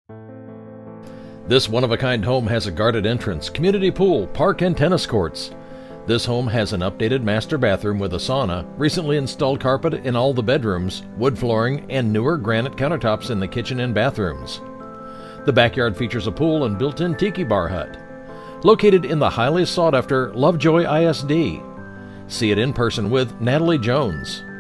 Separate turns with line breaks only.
This one-of-a-kind home has a guarded entrance, community pool, park, and tennis courts. This home has an updated master bathroom with a sauna, recently installed carpet in all the bedrooms, wood flooring, and newer granite countertops in the kitchen and bathrooms. The backyard features a pool and built-in Tiki bar hut. Located in the highly sought-after Lovejoy ISD. See it in person with Natalie Jones.